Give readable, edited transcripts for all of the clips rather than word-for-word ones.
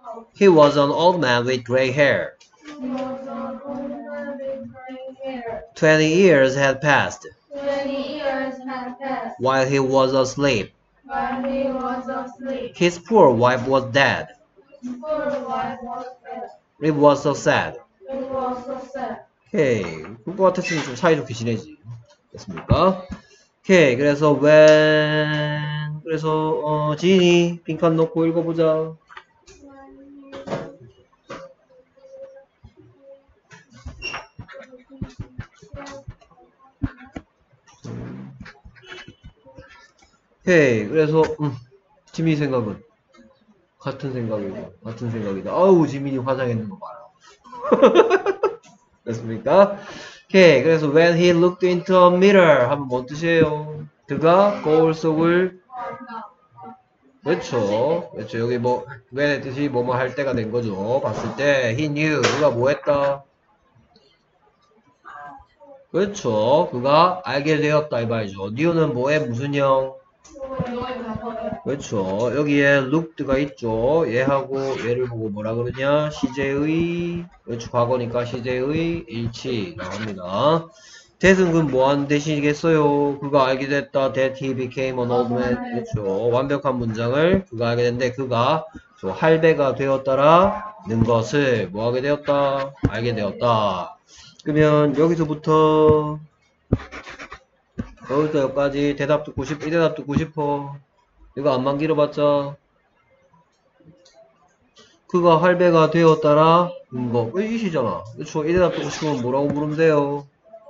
He was an old man with gray hair. 20 years had passed while he was asleep. His poor wife was dead. It was so sad. 오케이. 그거 같았으면 좀 사이좋게 지내지. 됐습니까? 오케이. 그래서 지인이 빈칸 넣고 읽어보자. 오케이. 그래서 지민이 생각은 같은 생각이다. 아우, 지민이 화장했는 거 봐요. 됐습니까? 오케이. 그래서 when he looked into a mirror 하면 뭔 뜻이에요? 그가 거울 속을 그렇죠. 여기 뭐 when의 뜻이 뭐뭐 할 때가 된 거죠. 봤을 때 he knew 그가 뭐 했다? 그렇죠. 그가 알게 되었다 이 말이죠. knew는 뭐에 무슨 형? 그렇죠. 여기에 looked가 있죠. 얘하고 얘를 보고 뭐라 그러냐? 시제의 그렇죠. 과거니까 시제의 일치 나옵니다. that은 그럼 뭐하는 대시겠어요? 그가 알게 됐다. that he became an old man. 그렇죠. 완벽한 문장을 그가 알게 됐는데 그가 할배가 되었다라는 것을 뭐하게 되었다? 알게 되었다. 그러면 여기서부터 여기까지 대답 듣고 싶어. 이 대답 듣고 싶어. 이거 안만 길어봤자 그가 할배가 되었다라는 거 이시잖아. 그렇죠. 이 대답 듣고 싶으면 뭐라고 물으면 돼요?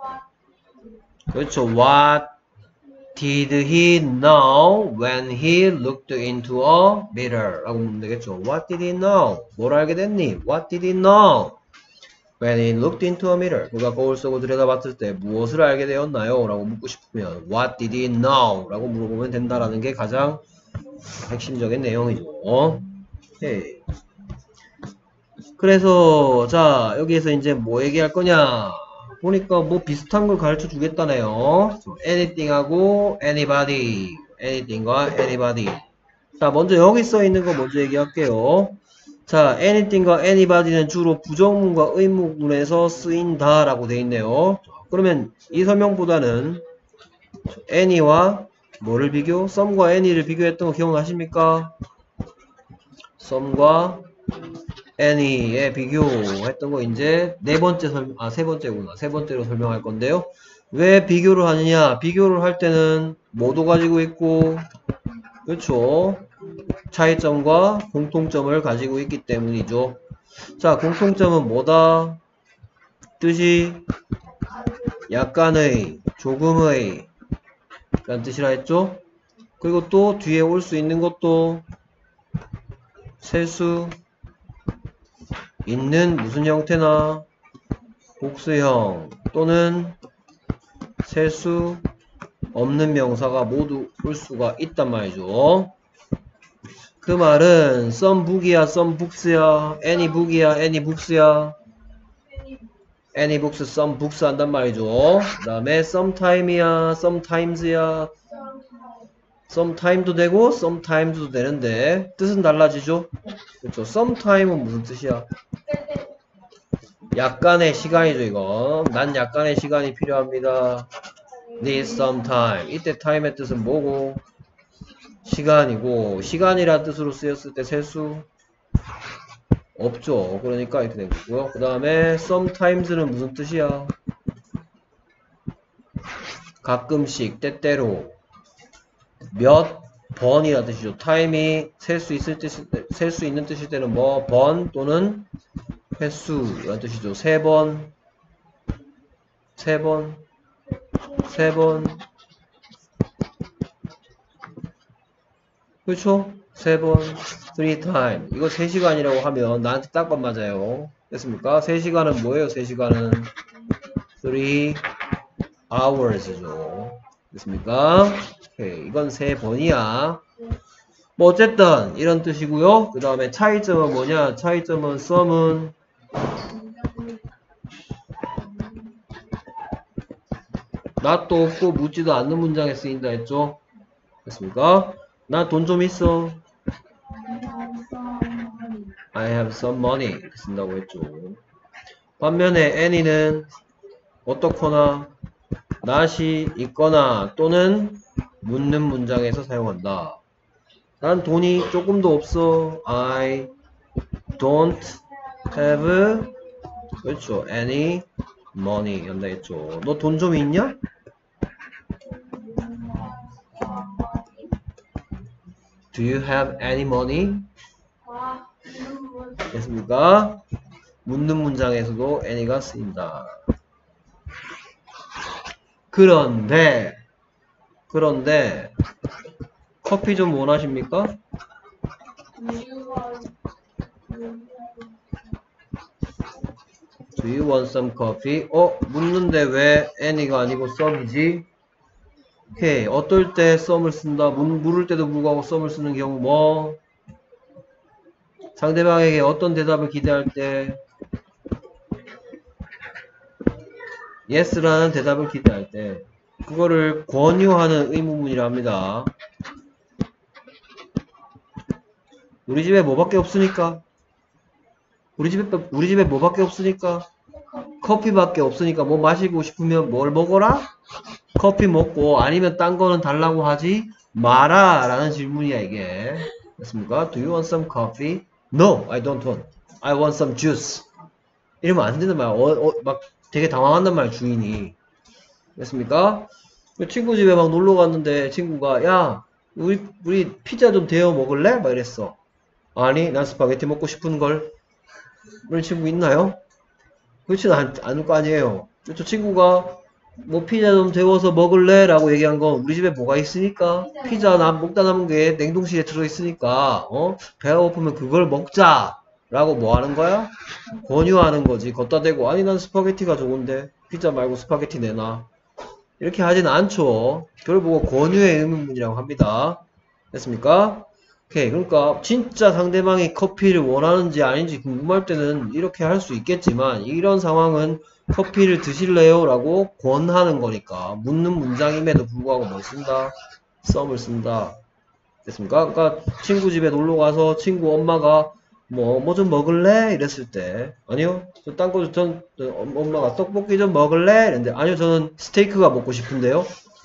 그렇죠. What did he know when he looked into a mirror? 라고 묻으면 되겠죠. What did he know? 뭘 알게 됐니? What did he know? When he looked into a mirror. 그가 거울 속을 들여다봤을 때 무엇을 알게 되었나요? 라고 묻고 싶으면 What did he know? 라고 물어보면 된다라는 게 가장 핵심적인 내용이죠. 오케이. 그래서 자 여기에서 이제 뭐 얘기할 거냐? 보니까 뭐 비슷한 걸 가르쳐 주겠다네요. anything하고 anybody. anything과 anybody. 자, 먼저 여기 써 있는 거 먼저 얘기할게요. 자, anything과 anybody는 주로 부정문과 의문문에서 쓰인다 라고 돼 있네요. 그러면 이 설명보다는 any와 뭐를 비교? some과 any를 비교했던 거 기억나십니까? some과 any에 비교했던 거 이제 세 번째로 설명할 건데요. 왜 비교를 하느냐? 비교를 할 때는 뭐도 가지고 있고, 그렇죠? 차이점과 공통점을 가지고 있기 때문이죠. 자, 공통점은 뭐다? 뜻이 약간의, 조금의 라는 뜻이라 했죠? 그리고 또 뒤에 올 수 있는 것도 셀 수 있는 무슨 형태나 복수형 또는 셀 수 없는 명사가 모두 올 수가 있단 말이죠. 그 말은 some book이야, some books야, any book이야, any books야, any books, some books 한단 말이죠. 그 다음에 sometime이야, sometimes야, sometime도 되고 sometimes도 되는데 뜻은 달라지죠. 그렇죠. sometime은 무슨 뜻이야? 약간의 시간이죠. 이거 난 약간의 시간이 필요합니다. need some time. 이때 time의 뜻은 뭐고? 시간이고, 시간이란 뜻으로 쓰였을 때 셀 수 없죠. 그러니까 이렇게 된 거고요. 그 다음에 sometimes는 무슨 뜻이야? 가끔씩, 때때로, 몇 번이라는 뜻이죠. time이 셀 수 있는 뜻일 때는 뭐, 번 또는 횟수라는 뜻이죠. 세 번, 그렇죠? 세 번, 3time. 이거 3시간이라고 하면 나한테 딱 맞아요. 됐습니까? 3시간은 뭐예요? 3시간은 3hours죠. 됐습니까? 오케이. 이건 3번이야. 뭐 어쨌든 이런 뜻이고요. 그 다음에 차이점은 뭐냐? 차이점은 some은 not도 없고 묻지도 않는 문장에 쓰인다 했죠? 됐습니까? 나 돈 좀 있어. I have some money 이렇게 쓴다고 했죠. 반면에 Annie는 어떻거나 not이 있거나 또는 묻는 문장에서 사용한다. 난 돈이 조금도 없어. I don't have 그렇죠. any money 한다 했죠. 너 돈 좀 있냐? Do you have any money? 됐습니까? 묻는 문장에서도 any가 쓰인다. 그런데 커피 좀 원하십니까? Do you want some coffee? 묻는데 왜 any가 아니고 some이지? 오케이. 어떨 때 some을 쓴다? 물을 때도 불구하고 some을 쓰는 경우 뭐? 상대방에게 어떤 대답을 기대할 때 yes라는 대답을 기대할 때 그거를 권유하는 의문문이라 합니다. 우리 집에 뭐밖에 없으니까 우리 집에 뭐밖에 없으니까 커피밖에 없으니까 뭐 마시고 싶으면 뭘 먹어라? 커피 먹고 아니면 딴 거는 달라고 하지 마라 라는 질문이야 이게. 됐습니까? Do you want some coffee? No, I don't want. I want some juice. 이러면 안 되는 말이야. 막 되게 당황한단 말이야 주인이. 됐습니까? 친구 집에 막 놀러 갔는데 친구가 야 우리 피자 좀 데워 먹을래? 막 이랬어. 아니 난 스파게티 먹고 싶은걸. 그런 친구 있나요? 그렇지는 않을 거 아니에요. 저 친구가 뭐 피자 좀 데워서 먹을래? 라고 얘기한 건 우리 집에 뭐가 있으니까 피자 먹다 남은 게 냉동실에 들어있으니까 배가 고프면 그걸 먹자 라고 뭐 하는 거야? 권유하는 거지. 걷다 대고 아니 난 스파게티가 좋은데 피자 말고 스파게티 내놔 이렇게 하진 않죠. 그걸 보고 권유의 의문문이라고 합니다. 됐습니까? 오케이. 그러니까 진짜 상대방이 커피를 원하는지 아닌지 궁금할 때는 이렇게 할 수 있겠지만 이런 상황은 커피를 드실래요? 라고 권하는 거니까 묻는 문장임에도 불구하고 뭘 쓴다? some을 쓴다. 됐습니까? 그러니까 친구 집에 놀러 가서 친구 엄마가 뭐 좀 먹을래? 이랬을 때 아니요. 딴 거 전 엄마가 떡볶이 좀 먹을래? 이랬는데 아니요. 저는 스테이크가 먹고 싶은데요.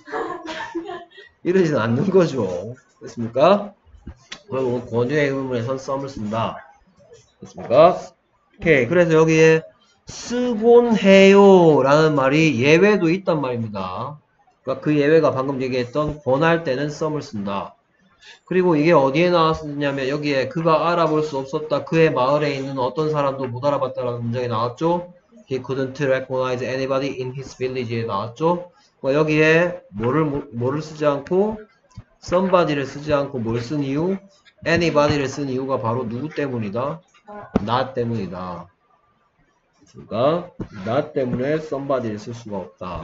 이러지는 않는 거죠. 됐습니까? 그리고 권유의 의문에선 some을 쓴다. 됐습니까? 오케이. 그래서 여기에 쓰곤 해요 라는 말이 예외도 있단 말입니다. 그러니까 그 예외가 방금 얘기했던 권할 때는 some을 쓴다. 그리고 이게 어디에 나왔느냐면 여기에 그가 알아볼 수 없었다. 그의 마을에 있는 어떤 사람도 못 알아봤다라는 문장이 나왔죠. He couldn't recognize anybody in his village에 나왔죠. 그러니까 여기에 뭐를 쓰지 않고 somebody를 쓰지 않고 뭘 쓴 이유? anybody를 쓴 이유가 바로 누구 때문이다? not 때문이다. 그러니까 not 때문에 somebody를 쓸 수가 없다.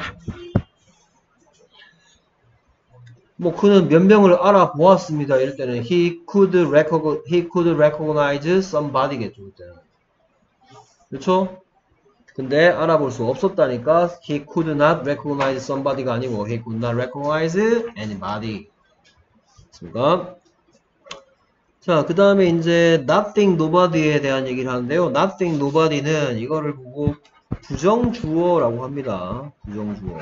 뭐 그는 몇 명을 알아보았습니다. 이럴 때는 he could recognize somebody겠죠. 그때는. 그렇죠? 근데 알아볼 수 없었다니까 he could not recognize somebody가 아니고 he could not recognize anybody. 됐습니까? 자, 그 다음에 이제 nothing nobody에 대한 얘기를 하는데요. nothing nobody는 이거를 보고 부정주어라고 합니다. 부정주어.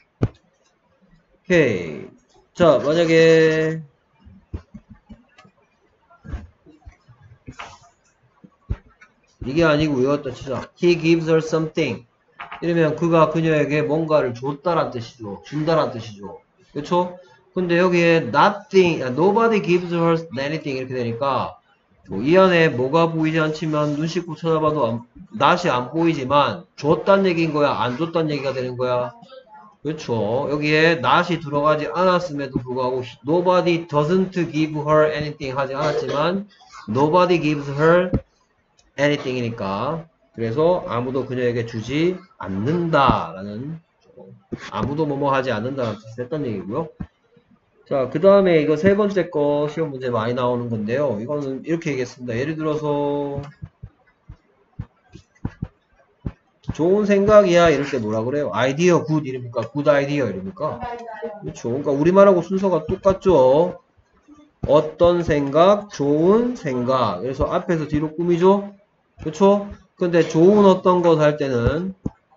오케이. 자, 만약에 이게 아니고 이것도 치자. He gives her something. 이러면 그가 그녀에게 뭔가를 줬다란 뜻이죠. 준다란 뜻이죠. 그렇죠? 근데 여기에 nothing, nobody gives her anything 이렇게 되니까 이 안에 뭐가 보이지 않지만 눈 씻고 쳐다봐도 낫이 안 보이지만 줬단 얘기인 거야? 안 줬단 얘기가 되는 거야? 그렇죠. 여기에 not이 들어가지 않았음에도 불구하고 nobody doesn't give her anything 하지 않았지만 nobody gives her anything이니까 그래서 아무도 그녀에게 주지 않는다라는 아무도 뭐뭐 하지 않는다라는 뜻을 했던 얘기고요. 자, 그 다음에 이거 세 번째 거 시험 문제 많이 나오는 건데요. 이거는 이렇게 얘기했습니다. 예를 들어서 좋은 생각이야 이럴 때 뭐라 그래요? 아이디어 굿 이럽니까? 굿 아이디어 이럽니까? 그렇죠. 그러니까 우리말하고 순서가 똑같죠. 어떤 생각? 좋은 생각. 그래서 앞에서 뒤로 꾸미죠? 그쵸? 근데 좋은 어떤 것 할 때는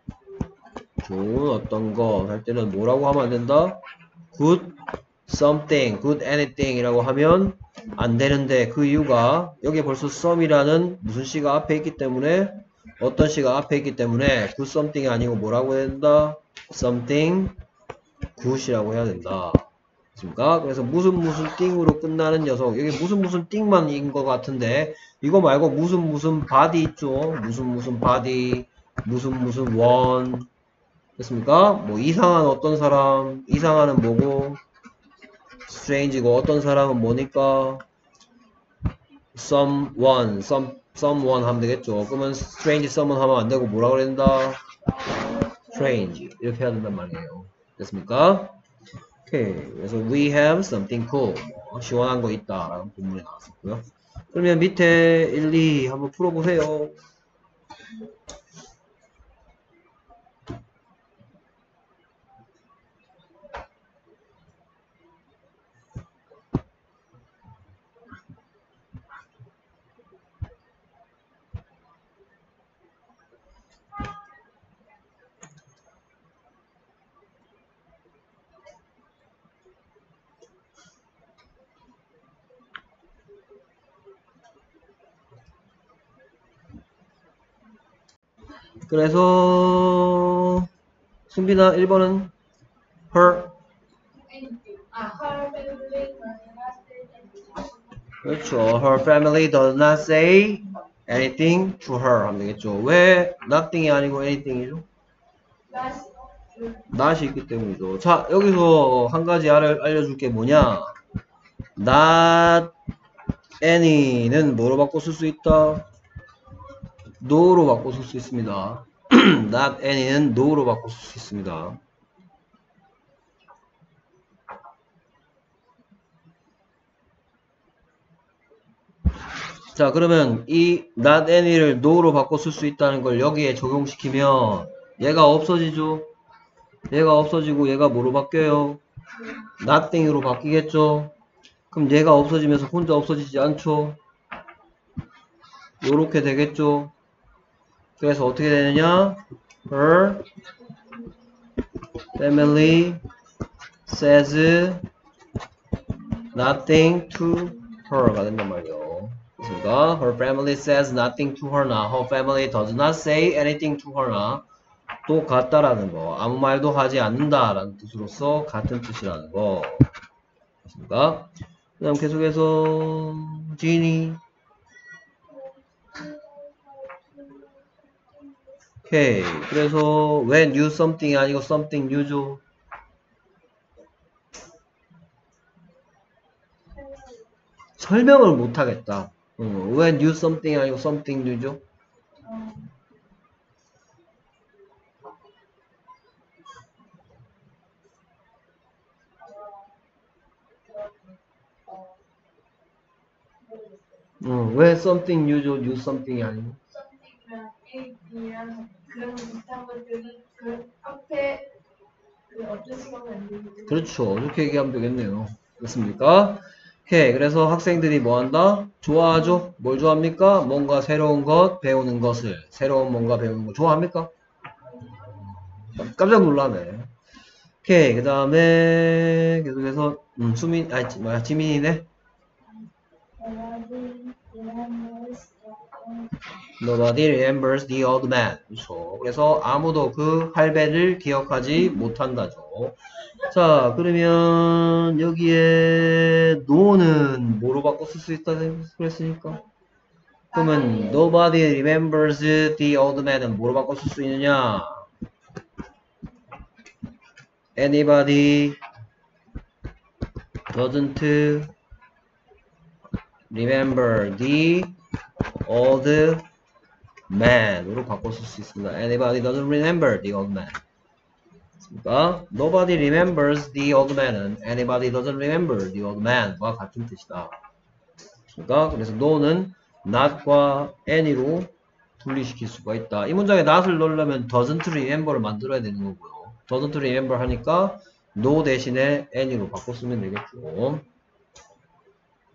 뭐라고 하면 안 된다? good something, good anything 이라고 하면 안 되는데 그 이유가 여기 벌써 some이라는 무슨 시가 앞에 있기 때문에 어떤 시가 앞에 있기 때문에 good something이 아니고 뭐라고 해야 된다? something good이라고 해야 된다. 그렇습니까? 그래서 무슨 띵으로 끝나는 녀석 여기 무슨 띵만인 것 같은데 이거 말고 무슨 body 있죠? 무슨 body 무슨 one 됐습니까? 뭐 이상한 어떤 사람 이상한은 뭐고 strange고 어떤 사람은 뭐니까 someone 하면 되겠죠. 그러면 strange someone 하면 안 되고 뭐라 그래야 된다? strange 이렇게 해야 된단 말이에요. 됐습니까? 오케이. 그래서 we have something cool. 시원한 거 있다. 라는 본문이 나왔었고요. 그러면 밑에 1, 2 한번 풀어보세요. 그래서 승빈아 1번은 her 그렇죠. her family does not say anything to her 하면 되겠죠. 왜 nothing이 아니고 anything이죠? not이 있기 때문이죠. 자 여기서 한 가지 알려줄 게 뭐냐 not any는 뭐로 바꿔 쓸 수 있다? no로 바꿔 쓸 수 있습니다. not any는 no로 바꿔 쓸 수 있습니다. 자 그러면 이 not any를 no로 바꿔 쓸 수 있다는 걸 여기에 적용시키면 얘가 없어지죠. 얘가 없어지고 얘가 뭐로 바뀌어요? nothing으로 바뀌겠죠. 그럼 얘가 없어지면서 혼자 없어지지 않죠. 요렇게 되겠죠. 그래서 어떻게 되느냐 her family says nothing to her가 된단 말이에요. 그렇습니까? Her family says nothing to her나 her family does not say anything to her나 또 같다라는 거 아무 말도 하지 않는다라는 뜻으로서 같은 뜻이라는 거 그렇습니까? 그 다음 계속해서 지니 오케이 그래서 왜 new something이 아니고 something new죠? 설명을 못하겠다. 왜 new something이 아니고 something new죠? 왜 something new죠? new something이 아니고? something이랑 그런 비슷한 것들은 그 앞에 그 어떤 시간은 안 되는데. 그렇죠. 이렇게 얘기하면 되겠네요. 그렇습니까? 오케이. 그래서 학생들이 뭐 한다? 좋아하죠? 뭘 좋아합니까? 뭔가 새로운 것 배우는 것을. 새로운 뭔가 배우는 거 좋아합니까? 깜짝 놀라네. 오케이. 그 다음에 계속해서 지민이네. Nobody remembers the old man. 그렇죠. 그래서 아무도 그 할배를 기억하지 못한다죠. 자, 그러면 여기에 no는 뭐로 바꿔 쓸 수 있다고 그랬으니까? 그러면 nobody remembers the old man은 뭐로 바꿔 쓸 수 있느냐? Anybody doesn't remember the old man으로 바꿔 쓸 수 있습니다. Anybody doesn't remember the old man. 그러니까 nobody remembers the old man은 anybody doesn't remember the old man과 같은 뜻이다. 그러니까 그래서 no는 not과 any로 분리시킬 수가 있다. 이 문장에 not을 넣으려면 doesn't remember를 만들어야 되는 거고요. doesn't remember 하니까 no 대신에 any로 바꿔 쓰면 되겠죠.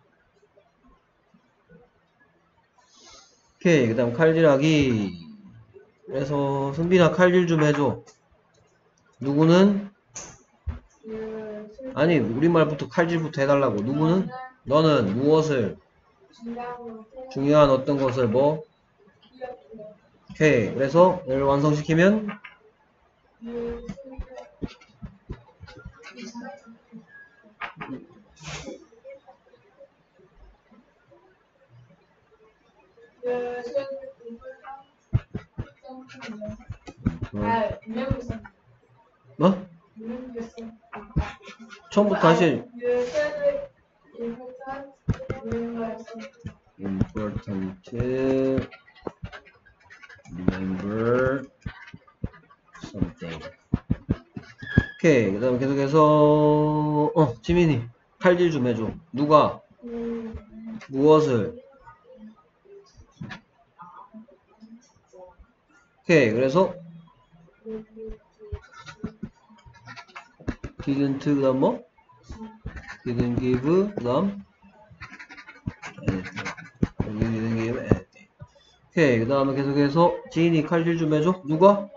오케이. 그 다음 칼질하기. 그래서 승빈아 칼질 좀 해줘. 누구는? 아니 우리말부터 칼질부터 해달라고. 누구는? 너는 무엇을? 중요한 어떤 것을 뭐? 오케이. 그래서 얘를 완성시키면 뭐? 처음부터 다시 important remember something. 오케이. 그 다음 계속해서 지민이 칼질 좀 해줘. 누가? 무엇을? 오케이. 그래서 didn't 그 다음 뭐? didn't give 그 다음 didn't give anything. 오케이. 그 다음에 계속해서 지인이 칼질 좀 해줘. 누가?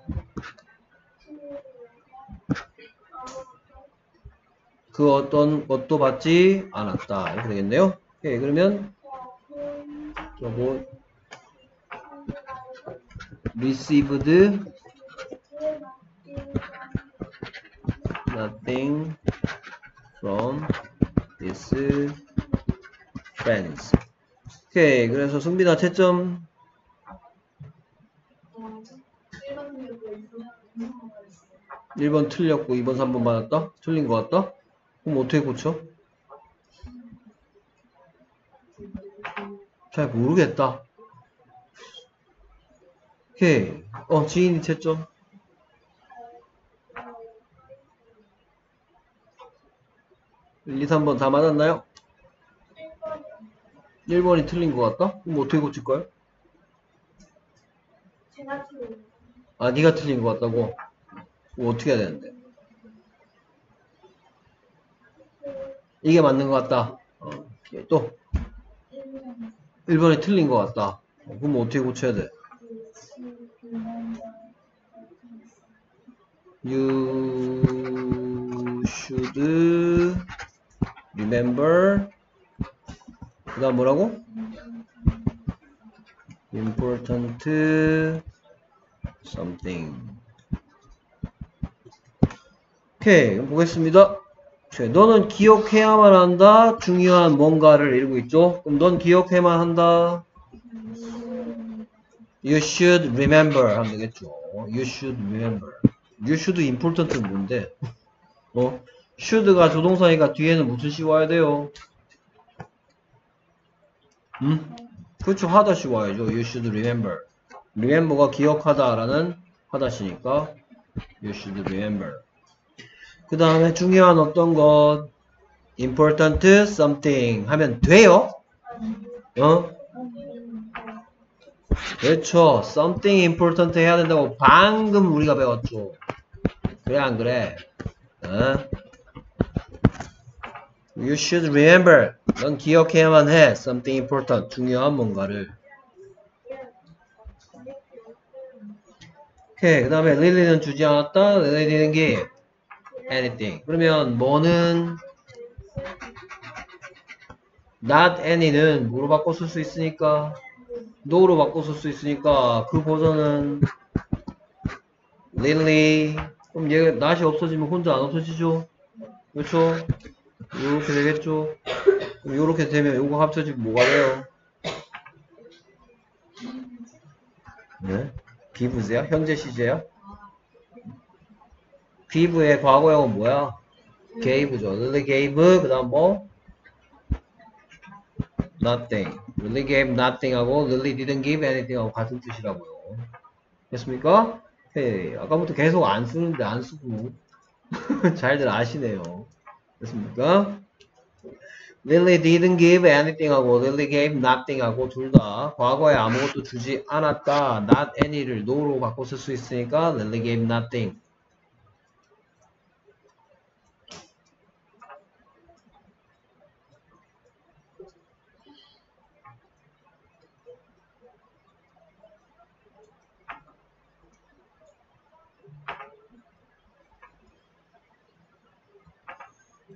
그 어떤 것도 받지 않았다. 이렇게 되겠네요. 오케이. 그러면 뭐 received nothing from his friends. 오케이. 그래서 승빈아 채점 1번 틀렸고 2번 3번 맞았다? 틀린 거 같다? 그럼 어떻게 고쳐? 잘 모르겠다. 오케이. 지인이 채점 1, 2, 3번 다 맞았나요? 1번이 틀린 거 같다? 그럼 어떻게 고칠까요? 아, 네가 틀린 거 같다고? 그럼 어떻게 해야 되는데? 이게 맞는 거 같다. 또 1번이 틀린 거 같다. 그럼 어떻게 고쳐야 돼? You should remember 그 다음 뭐라고? important something. 오케이. 그럼 보겠습니다. 너는 기억해야만 한다. 중요한 뭔가를 이루고 있죠. 그럼 넌 기억해야만 한다. You should remember 하면 되겠죠. You should remember. You should important는 뭔데? should가 조동사니까 뒤에는 무슨 시 와야 돼요? 그렇죠. 하다시 와야죠. You should remember. remember가 기억하다라는 하다시니까 You should remember. 그 다음에 중요한 어떤 것 important something 하면 돼요? 그렇죠. something important 해야 된다고 방금 우리가 배웠죠. 그래 안 그래? You should remember. 넌 기억해야만 해. something important. 중요한 뭔가를. 오케이. 그 다음에 Lily는 주지 않았다. Lily didn't give anything. 그러면 뭐는 not any는 뭐로 바꿔 쓸 수 있으니까 no로 바꿔 쓸 수 있으니까 그 버전은 Lily. 그럼 얘가 not이 없어지면 혼자 안 없어지죠? 그렇죠? 요렇게 되겠죠? 그럼 요렇게 되면 요거 합쳐지면 뭐가 돼요? 네? give세요? 현재 시제야? give의 과거형은 뭐야? gave죠. Lily gave 그 다음 뭐? nothing. Lily gave nothing 하고 Lily didn't give anything 하고 같은 뜻이라고요. 됐습니까? 오케이. 아까부터 계속 안 쓰는데 안 쓰고 잘들 아시네요. 됐습니까? Lily didn't give anything 하고 Lily gave nothing 하고 둘 다 과거에 아무것도 주지 않았다. not any를 no로 바꿔 쓸 수 있으니까 Lily gave nothing.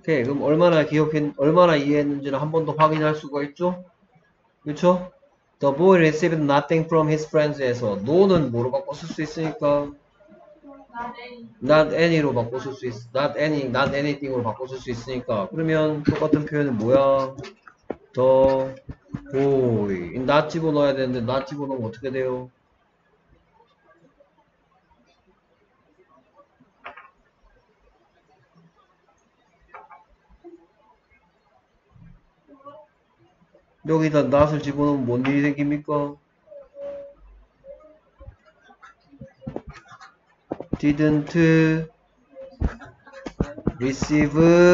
오케이. 그럼 얼마나 이해했는지를 한 번 더 확인할 수가 있죠? 그쵸? The boy received nothing from his friends에서 no는 뭐로 바꿔 쓸 수 있으니까 not any로 바꿔 쓸 수 not anything으로 바꿔 쓸 수 있으니까 그러면 똑같은 표현은 뭐야? The boy not 집어넣어야 되는데 not 집어넣으면 어떻게 돼요? 여기다 not을 집어넣으면 뭔 일이 생깁니까? didn't receive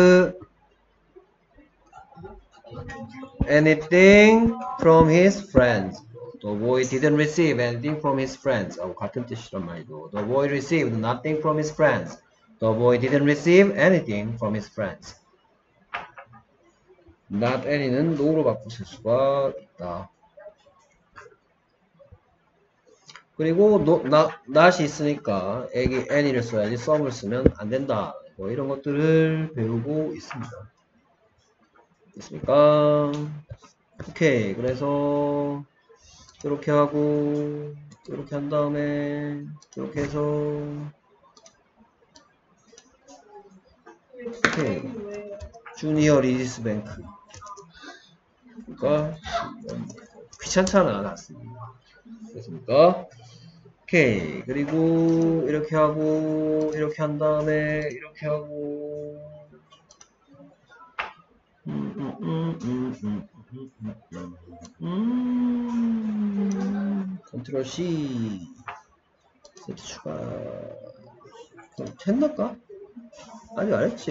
anything from his friends. The boy didn't receive anything from his friends. 같은 뜻이란 말이죠. The boy received nothing from his friends. The boy didn't receive anything from his friends. Not any는 no로 바꿔 쓸 수가 있다. 그리고 not이 있으니까 애기 any를 써야지 some을 쓰면 안 된다. 뭐 이런 것들을 배우고 있습니다. 됐습니까? 오케이. 그래서 이렇게 하고 이렇게 한 다음에 이렇게 해서 오케이. 주니어 리디스 뱅크. 그러니까 귀찮잖아. 났습니다. 됐습니까? 오케이. 그리고 이렇게 하고 이렇게 한 다음에 이렇게 하고 컨트롤 C 세트 추가 했나까? 아직 안 했지.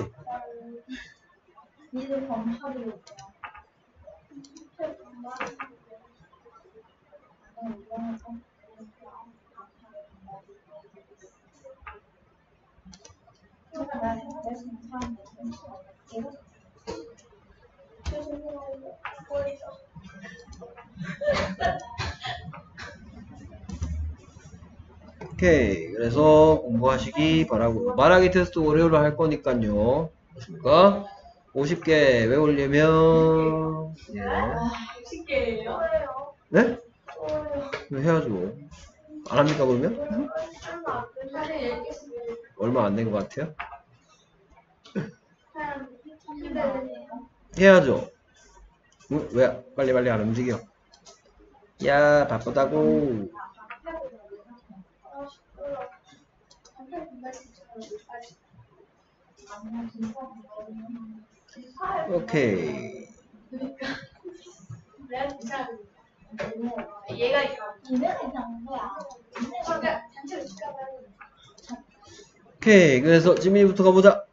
오케이. 그래서 공부하시기 바라고. 말하기 테스트 월요일로 할 거니까요. 됐습니까? 50개 외우려면 예. 50개예요? 네? 해야죠. 안 합니까 그러면? 얼마 안 된 것 같아요? 해야죠. 왜 빨리빨리 안 움직여? 야 바쁘다고. 오케이. 얘가 이상한 거야. 오케이. 그래서 지민이부터 가보자.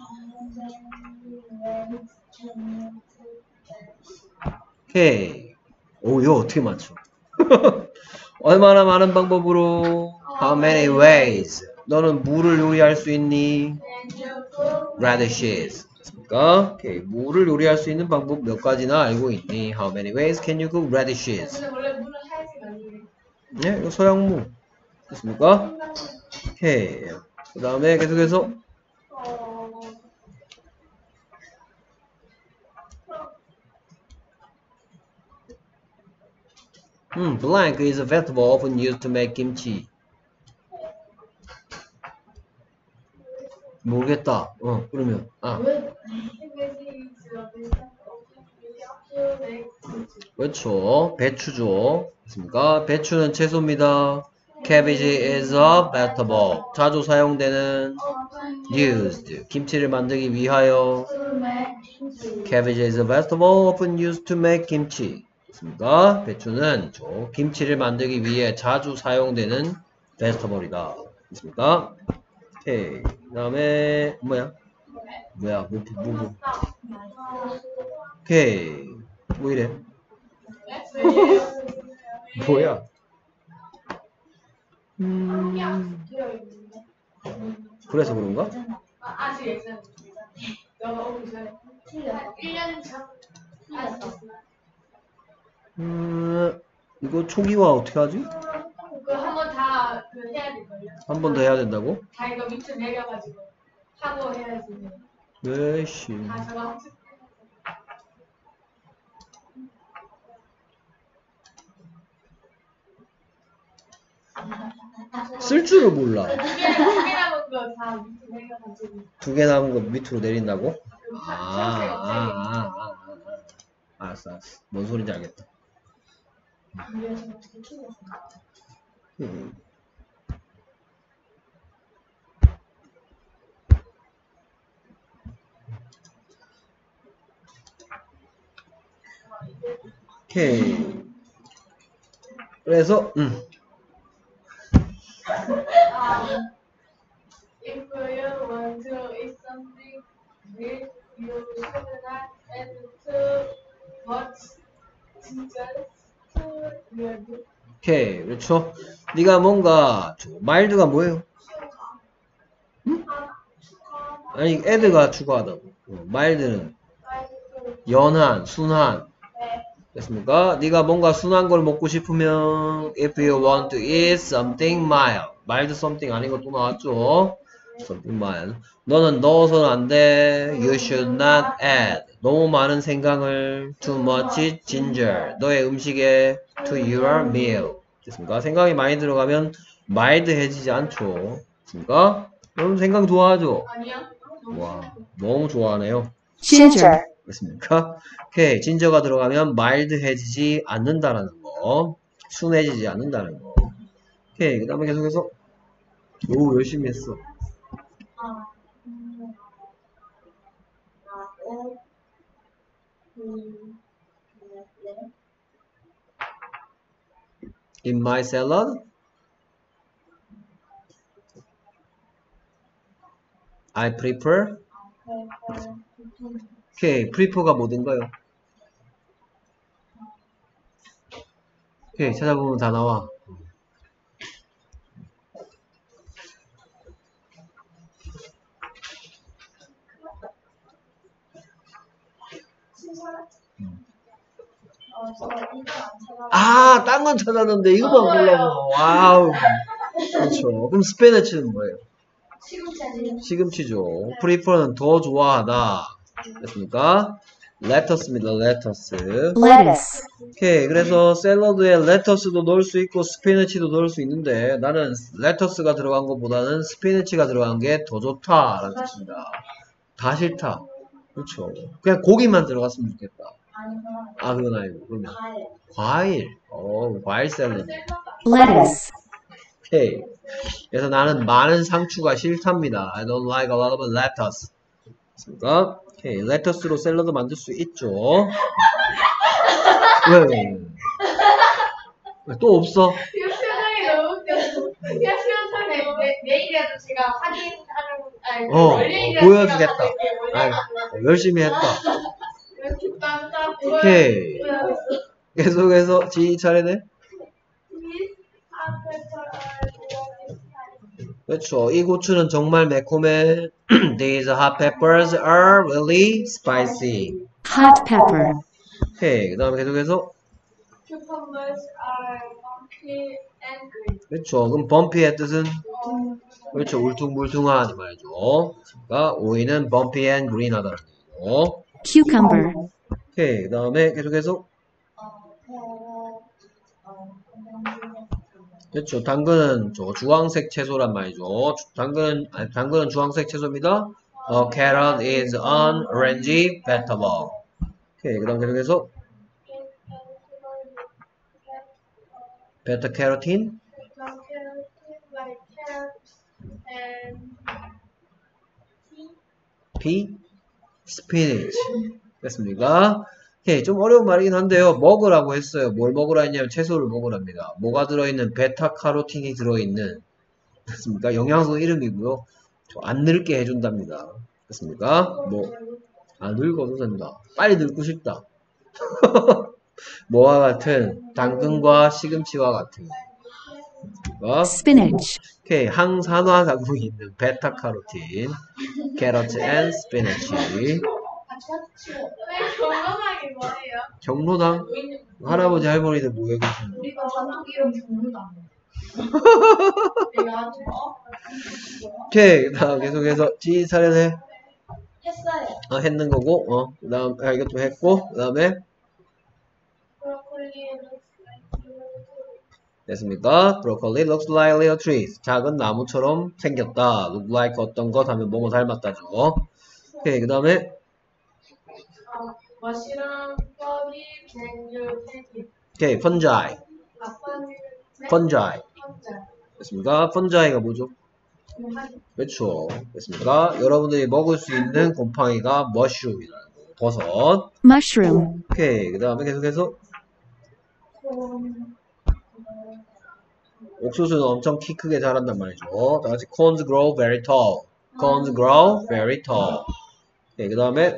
오케이. 오, 이거 어떻게 맞춰? 얼마나 많은 방법으로? How many ways? 너는 물을 요리할 수 있니? radishes. 됐습니까? 오케이. 물을 요리할 수 있는 방법 몇 가지나 알고 있니? How many ways can you cook radishes? 근데 원래 물은 하얀색 아니에요? 네, 이거 서양무. 됐습니까? 오케이. 그 다음에 계속해서 blank is a vegetable often used to make kimchi. 모르겠다. 그러면 그렇죠. 배추죠. 됐습니까? 배추는 채소입니다. Cabbage is a vegetable. 자주 사용되는 used. 김치를 만들기 위하여 Cabbage is a vegetable often used to make kimchi. 됐습니까? 배추는 김치를 만들기 위해 자주 사용되는 vegetable이다. 됐습니까? 오케이. 그 다음에 뭐야? 오케이. 뭐 이래? 뭐야? 그래서 그런가? 아직 예전 너가 오기 전에 1년 전 이거 초기화 어떻게 하지? 그 한 번 다 해야 될걸요? 한 번 더 해야 된다고? 다 이거 밑줄 매겨가지고 하고 해야지. 몇시 아, 저거 학습. 쓸 줄을 몰라. 두 개 남은 거 다 밑에 내려가지고. 2개 남은 거 밑으로 내린다고? 초록색 알았어. 뭔 소린지 알겠다. 위에서 어떻게 키웠어? 오케이. 그래서 If you want to eat something with you should not add too much ginger to your meat. 오케이. 그렇죠. 네가 뭔가 마일드가 뭐예요? 아니 애드가 추가하다고. 마일드는 연한, 순한. 됐습니까? 네가 뭔가 순한 걸 먹고 싶으면 if you want to eat something mild. mild something 아닌 거 또 나왔죠? something mild. 너는 넣어서는 안 돼. You should not add. 너무 많은 생강을 too much ginger. 너의 음식에 to your meal. 됐습니까? 생강이 많이 들어가면 mild해지지 않죠. 됐습니까? 여러분 생강 좋아하죠? 아니야? 와, 너무 좋아하네요. ginger, 됐습니까? 오케이. 진저가 들어가면 마일드해지지 않는다라는 거. 순해지지 않는다는 거. 오케이. 그 다음에 계속해서. 오, 열심히 했어. In my salad, I prefer. 오케이. prefer가 뭐든가요? 오케이. 찾아보면 다 나와. 아, 딴 건 찾았는데 이거만 보려고. 와우. 그렇죠. 그럼 스페너치는 뭐예요? 시금치죠. prefer는 더 좋아하다. 됐습니까? lettuce입니다. lettuce. lettuce, 오케이. 그래서 샐러드에 lettuce도 넣을 수 있고 스피너치도 넣을 수 있는데 나는 lettuce가 들어간 것보다는 스피너치가 들어간 게 더 좋다라는 뜻입니다. 다 싫다. 그렇죠. 그냥 고기만 들어갔으면 좋겠다. 아, 그건 아니고. 그러면 과일. 과일 샐러드. lettuce, 오케이. 그래서 나는 많은 상추가 싫답니다. I don't like a lot of lettuce. 됐습니까? 오케이. 레터스로 샐러드 만들 수 있죠. 왜? 또 없어? 이거 표정이 너무 웃겨. 이거 표정이 내일이라도 제가 확인하는 원래이라도 보여주겠다. 제가 이렇게 아유, 열심히 했다. 이렇게 땀땀 오케이. 계속해서 지희 차례네. 그렇죠. 이 고추는 정말 매콤해. These hot peppers are really spicy. hot pepper, 오케이. 그 다음에 계속해서. Cucumbers are bumpy and green. 그렇죠. 그럼 bumpy의 뜻은? 그렇죠. 울퉁불퉁한 이 말이죠. 그러니까 오이는 bumpy and green하다는 얘기죠. cucumber, 오케이. 그 다음에 계속해서. 그렇죠. 당근은 주황색 채소란 말이죠. 당근은 주황색 채소입니다. Carrot is an orangey vegetable. 오케이. 그 다음 계속해서. 베타 캐로틴. Like carrots and P. 스피니치. 됐습니까? 오케이. 좀 어려운 말이긴 한데요. 먹으라고 했어요. 뭘 먹으라 했냐면 채소를 먹으랍니다. 뭐가 들어있는? 베타카로틴이 들어있는. 됐습니까? 영양소 이름이고요. 안 늙게 해준답니다. 됐습니까? 뭐, 안 늙어도 된다. 빨리 늙고 싶다. 뭐와 같은? 당근과 시금치와 같은. spinach, 오케이. 항산화 성분이 있는 베타카로틴. 캐러트 앤 스피너치. 왜 건강하게 뭐예요? 경로당? 할아버지 할머니들 모여 계시는. 우리가 가족 이름 경로당. 내가 오케이. 다음 계속해서 지희 차례네. 했어요. 했는 거고, 그 다음, 이것도 했고, 그 다음에, 브로콜리 됐습니까? Broccoli looks like little trees. 작은 나무처럼 생겼다. Look like 어떤 것 하면 뭐뭐 닮았다죠. 오케이, 그 다음에, 머시룸 버비 젠류 패티 오케이, fungi. fungi. 됐습니까? fungi가 뭐죠? 그렇죠. 됐습니까? 여러분들이 먹을 수 있는 곰팡이가 mushroom이라는 거. 버섯. mushroom, 오케이, 그 다음에 계속해서, 옥수수는 엄청 키 크게 자란단 말이죠. 다 같이 corns grow very tall. corns grow very tall. 오케이, 그 다음에,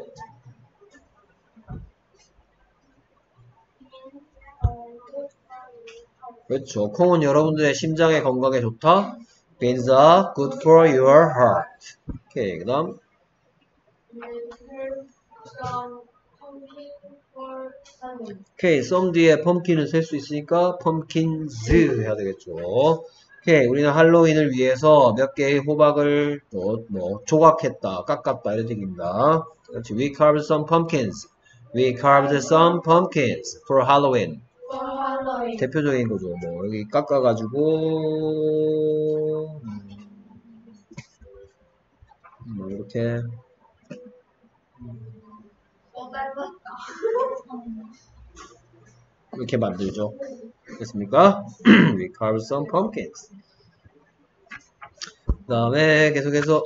그렇죠. 콩은 여러분들의 심장의 건강에 좋다. Beans are good for your heart. 오케이, 그 다음. 오케이, some 뒤에 pumpkin을 쓸 수 있으니까 pumpkins 해야 되겠죠. 오케이, 우리는 할로윈을 위해서 몇 개의 호박을 조각했다, 깎았다 이런 얘기입니다. 그렇지. We carved some pumpkins. We carved some pumpkins for Halloween. 대표적인 거죠. 뭐 여기 깎아가지고 뭐 이렇게 이렇게 만들죠. 됐습니까? We carved some pumpkins. 그 다음에 계속해서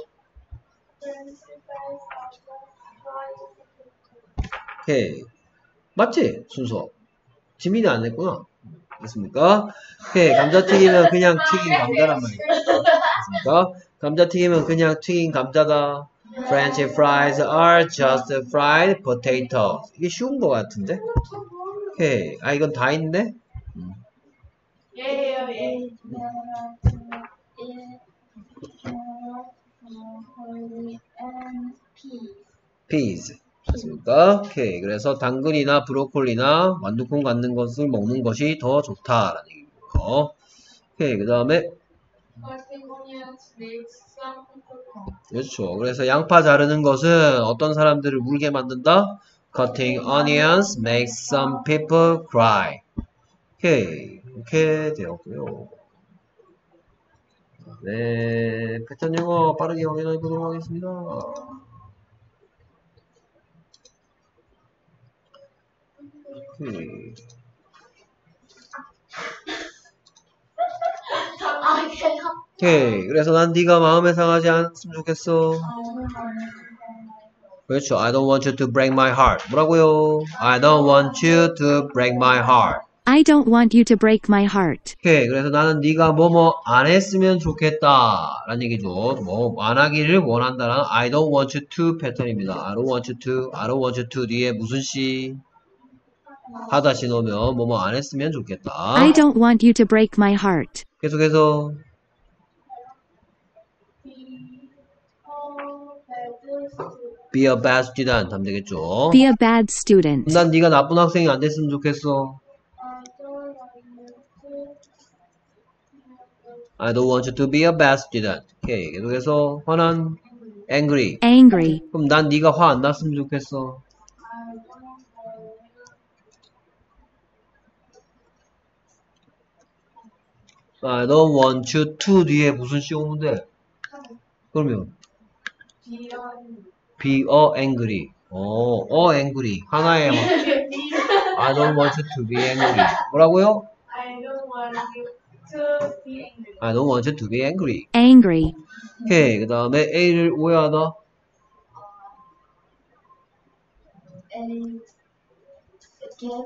오케이, 맞지? 순서 지민이 안 냈구나. 됐습니까? 오케이, 감자튀김은 그냥 튀긴 감자란 말이죠. 됐습니까? 감자튀김은 그냥 튀긴 감자다. French fries are just fried potatoes. 이게 쉬운 거 같은데? 오케이, 이건 다 있네? 예예요, 예. peas. 됐습니까? 오케이, 그래서 당근이나 브로콜리나 완두콩 같은 것을 먹는 것이 더 좋다라는 얘기고요. 오케이, 그 다음에 그렇죠. 그래서 양파 자르는 것은 어떤 사람들을 울게 만든다? Cutting onions makes some people cry. 오케이, 이렇게 되었고요. 네, 패턴 영어 빠르게 확인해 보도록 하겠습니다. 오케이, 그래서 난 네가 마음에 상하지 않았으면 좋겠어. 그렇죠. I don't want you to break my heart. 뭐라고요? I don't want you to break my heart. I don't want you to break my heart. 오케이, 그래서 나는 네가 뭐뭐 안 했으면 좋겠다 라는 얘기죠. 뭐 안 하기를 원한다는 I don't want you to 패턴입니다. I don't want you to, I don't want you to 뒤에 무슨 시 하다시 넣으면 뭐뭐 안 했으면 좋겠다. I don't want you to break my heart. 계속해서 be a bad student 하면 되겠죠. Be a bad student. 난 네가 나쁜 학생이 안 됐으면 좋겠어. I don't want you to be a bad student. 오케이, 계속해서 화난 angry. Angry. 그럼 난 네가 화 안 났으면 좋겠어. I don't want you to 뒤에 무슨 시 오면 돼? 그러면 be a angry. angry. 하나에 I don't want you to be angry. 뭐라고요? I don't want you to be angry. I don't want you to be angry. Angry. 오케이, 그 다음에 A를 오해하다. And get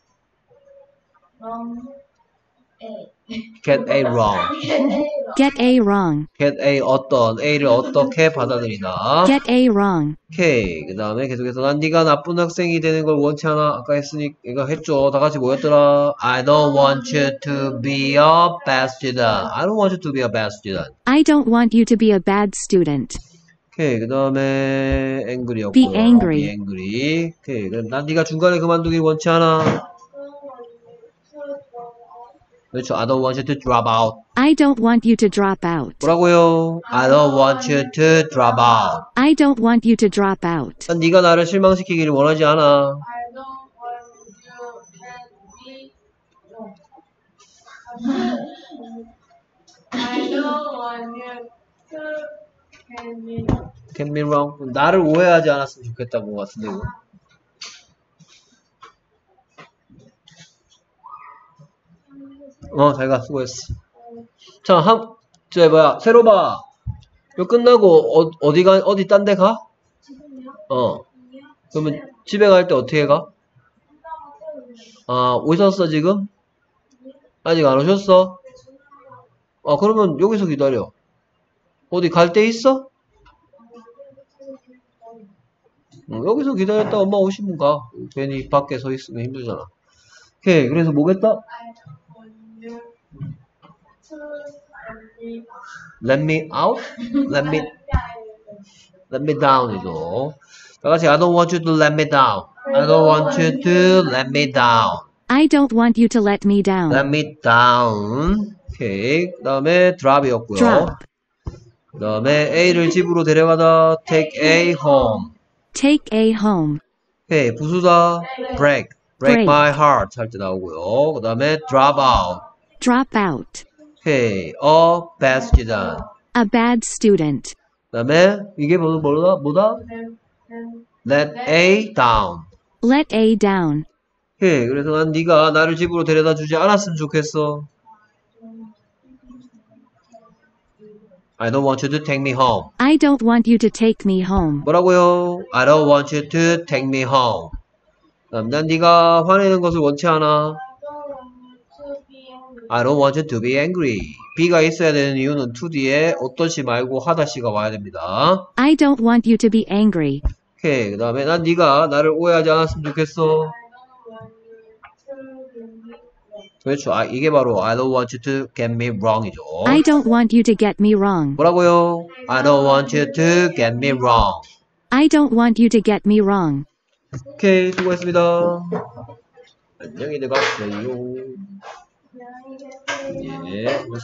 wrong A. Get A wrong. Get A wrong. Get A 어떤 A를 어떻게 받아들이다. Get A wrong. 오케이, 그 다음에 계속해서 난 네가 나쁜 학생이 되는 걸 원치 않아. 아까 얘가 했죠. 다 같이 뭐였더라? I don't want you to be a bad student. I don't want you to be a bad student. I don't want you to be a bad student. 오케이, 그 다음에 angry였고. Be angry. Be angry. 오케이, 그럼 난 네가 중간에 그만두길 원치 않아. 그렇죠. I don't want you to drop out. I don't want you to drop out. 뭐라고요? I don't want you to drop out. I don't want you to drop out. 난 네가 나를 실망시키기를 원하지 않아. I don't want you I don't want you to Get me wrong. 나를 오해하지 않았으면 좋겠다는 것 같은데 이거. 잘가 수고했어. 자, 저 뭐야 새로 봐. 이거 끝나고 어디 딴 데 가? 그러면 집에 갈 때 어떻게 가? 오셨어 지금? 아직 안 오셨어? 그러면 여기서 기다려. 어디 갈 데 있어? 여기서 기다렸다 엄마 오시면 가. 괜히 밖에 서 있으면 힘들잖아. 오케이. 그래서 뭐겠다? Let me out? Let me down 이죠. 다 같이 I don't want you to let me down. I don't want you to let me down. I don't want you to let me down. Let me down. 오케이. 그 다음에 drop이었고요. Drop. 그 다음에 A를 집으로 데려가다 take A home. Take A home. 오케이. 부수다 break my heart 할 때 나오고요. 그 다음에 drop out. Drop out. 오케이. A bad student. A bad student. 그 다음에 이게 뭐다? Let A down. Let A down. 오케이. 그래서 난 네가 나를 집으로 데려다 주지 않았으면 좋겠어. I don't want you to take me home. I don't want you to take me home. 뭐라고요? I don't want you to take me home. 난 네가 화내는 것을 원치 않아. I don't want you to be angry. be가 있어야 되는 이유는 to 뒤에 어떠시 말고 하다시가 와야 됩니다. I don't want you to be angry. 오케이. 그 다음에 난 네가 나를 오해하지 않았으면 좋겠어. 그렇죠. 이게 바로 I don't want you to get me wrong이죠. I don't want you to get me wrong. 뭐라고요? I don't want you to get me wrong. I don't want you to get me wrong. 오케이. 수고했습니다. 안녕히 들어가세요. 예.